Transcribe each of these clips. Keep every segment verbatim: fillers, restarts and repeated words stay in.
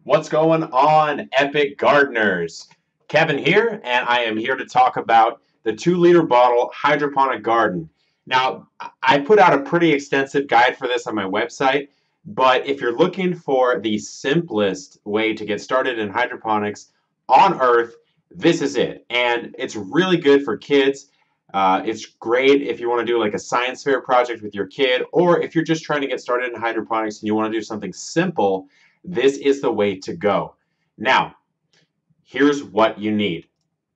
What's going on, epic gardeners? Kevin here, and I am here to talk about the two liter bottle hydroponic garden. Now, I put out a pretty extensive guide for this on my website, but if you're looking for the simplest way to get started in hydroponics on Earth, this is it. And it's really good for kids. Uh, it's great if you want to do like a science fair project with your kid, or if you're just trying to get started in hydroponics and you want to do something simple, this is the way to go. Now, here's what you need.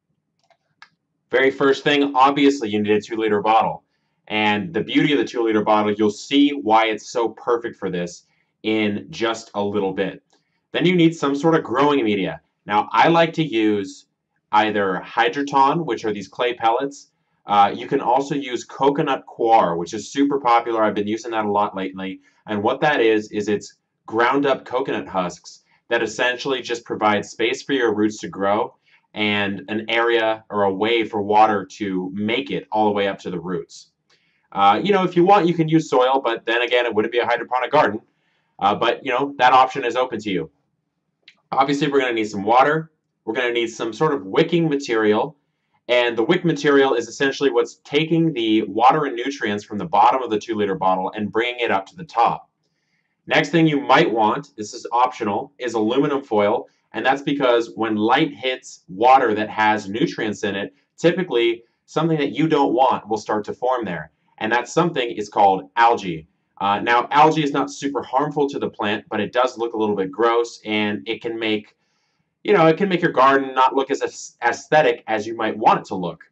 Very first thing, obviously, you need a two liter bottle. And the beauty of the two liter bottle, you'll see why it's so perfect for this in just a little bit. Then you need some sort of growing media. Now, I like to use either Hydroton, which are these clay pellets. Uh, you can also use coconut coir, which is super popular. I've been using that a lot lately. And what that is, is it's ground up coconut husks that essentially just provide space for your roots to grow and an area or a way for water to make it all the way up to the roots. Uh, you know, if you want, you can use soil, but then again, it wouldn't be a hydroponic garden. Uh, but, you know, that option is open to you. Obviously, we're going to need some water. We're going to need some sort of wicking material. And the wick material is essentially what's taking the water and nutrients from the bottom of the two liter bottle and bringing it up to the top. Next thing you might want, this is optional, is aluminum foil. And that's because when light hits water that has nutrients in it, typically something that you don't want will start to form there. And that something is called algae. Uh, now, algae is not super harmful to the plant, but it does look a little bit gross, and it can make, you know, it can make your garden not look as aesthetic as you might want it to look.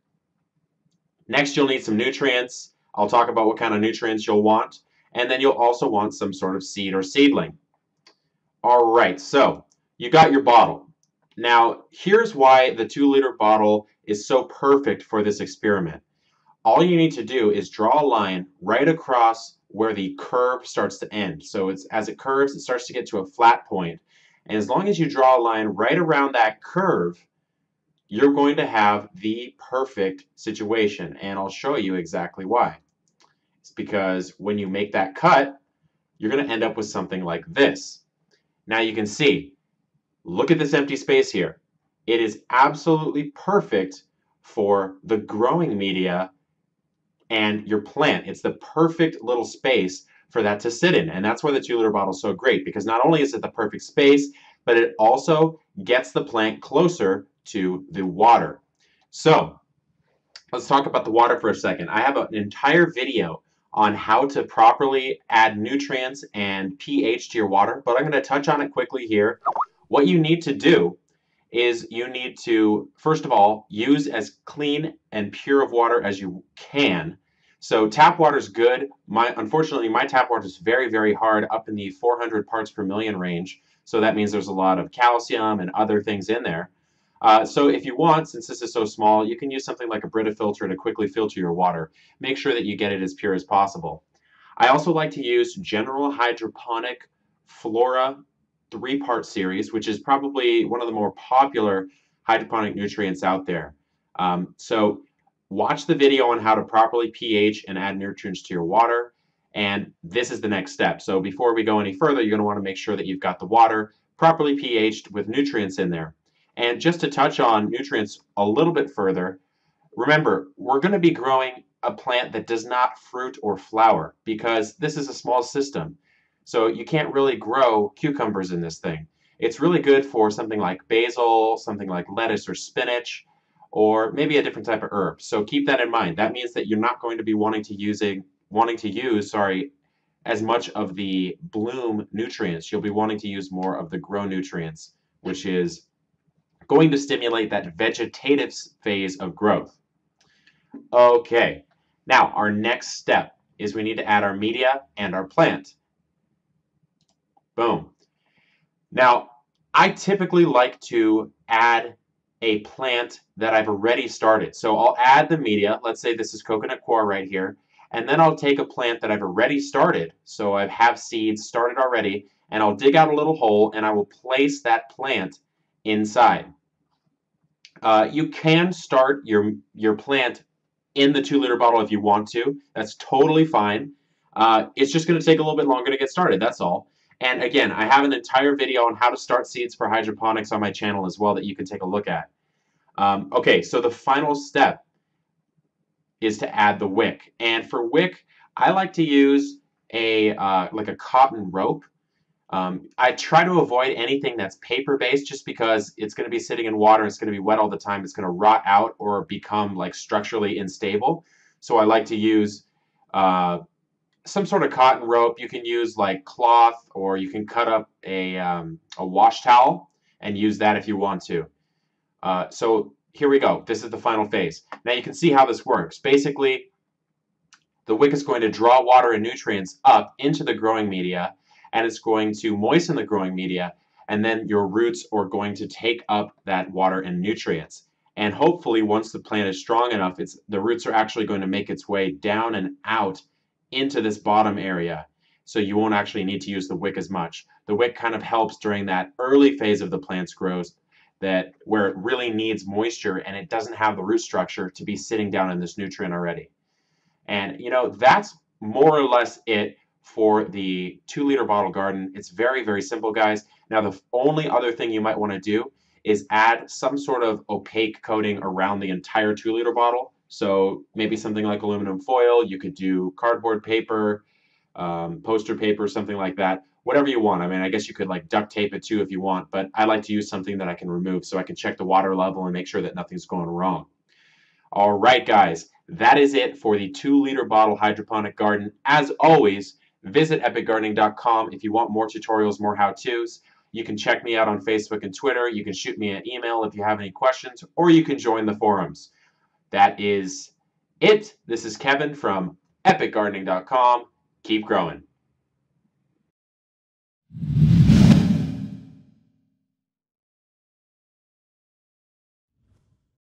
Next, you'll need some nutrients. I'll talk about what kind of nutrients you'll want. And then you'll also want some sort of seed or seedling. All right, so you got your bottle. Now, here's why the two liter bottle is so perfect for this experiment. All you need to do is draw a line right across where the curve starts to end. So it's as it curves, it starts to get to a flat point. And as long as you draw a line right around that curve, you're going to have the perfect situation. And I'll show you exactly why. It's because when you make that cut, you're going to end up with something like this. Now you can see, look at this empty space here. It is absolutely perfect for the growing media and your plant. It's the perfect little space for that to sit in. And that's why the two liter bottle is so great, because not only is it the perfect space, but it also gets the plant closer to the water. So let's talk about the water for a second. I have an entire video on how to properly add nutrients and pH to your water, but I'm going to touch on it quickly here. What you need to do is you need to, first of all, use as clean and pure of water as you can. So tap water is good. My, unfortunately, my tap water is very, very hard, up in the four hundred parts per million range. So that means there's a lot of calcium and other things in there. Uh, so if you want, since this is so small, you can use something like a Brita filter to quickly filter your water. Make sure that you get it as pure as possible. I also like to use General Hydroponic Flora three-part series, which is probably one of the more popular hydroponic nutrients out there. Um, so watch the video on how to properly pH and add nutrients to your water, and this is the next step. So before we go any further, you're going to want to make sure that you've got the water properly pHed with nutrients in there. And just to touch on nutrients a little bit further, remember, we're going to be growing a plant that does not fruit or flower because this is a small system. So you can't really grow cucumbers in this thing. It's really good for something like basil, something like lettuce or spinach, or maybe a different type of herb. So keep that in mind. That means that you're not going to be wanting to using wanting to use, sorry, as much of the bloom nutrients. You'll be wanting to use more of the grow nutrients, which is going to stimulate that vegetative phase of growth. Okay, now our next step is we need to add our media and our plant. Boom. Now, I typically like to add a plant that I've already started. So I'll add the media. Let's say this is coconut coir right here. And then I'll take a plant that I've already started. So I have seeds started already. And I'll dig out a little hole and I will place that plant inside. Uh, you can start your, your plant in the two liter bottle if you want to. That's totally fine. Uh, it's just going to take a little bit longer to get started. That's all. And again, I have an entire video on how to start seeds for hydroponics on my channel as well that you can take a look at. Um, okay, so the final step is to add the wick. And for wick, I like to use a uh, like a cotton rope. Um, I try to avoid anything that's paper-based just because it's going to be sitting in water, it's going to be wet all the time, it's going to rot out or become like structurally unstable. So I like to use uh, some sort of cotton rope. You can use like cloth, or you can cut up a, um, a wash towel and use that if you want to. Uh, so here we go. This is the final phase. Now you can see how this works. Basically, the wick is going to draw water and nutrients up into the growing media, and it's going to moisten the growing media, and then your roots are going to take up that water and nutrients. And hopefully, once the plant is strong enough, it's the roots are actually going to make its way down and out into this bottom area. So you won't actually need to use the wick as much. The wick kind of helps during that early phase of the plant's growth, that where it really needs moisture and it doesn't have the root structure to be sitting down in this nutrient already. And you know, that's more or less it for the two liter bottle garden. It's very, very simple, guys. Now, the only other thing you might want to do is add some sort of opaque coating around the entire two liter bottle. So maybe something like aluminum foil. You could do cardboard paper, um, poster paper, something like that. Whatever you want. I mean, I guess you could like duct tape it too if you want, but I like to use something that I can remove so I can check the water level and make sure that nothing's going wrong. All right, guys, that is it for the two liter bottle hydroponic garden. As always, visit epic gardening dot com if you want more tutorials, more how-tos. You can check me out on Facebook and Twitter. You can shoot me an email if you have any questions, or you can join the forums. That is it. This is Kevin from epic gardening dot com. Keep growing.